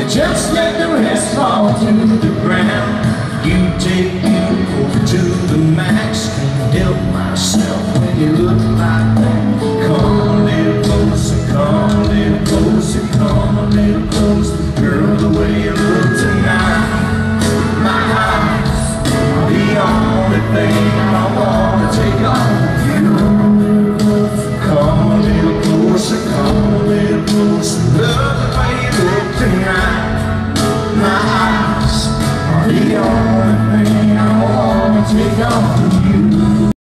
Just let the rest fall to the ground. You take me over to the max. Can't help myself when you look like that. Come a little closer, come a little closer, come a little closer. Girl, the way you look tonight, my eyes are the only thing I wanna take off you. Come a little closer, come a little closer. Love the way you look tonight. My eyes are the only thing I wanna take off.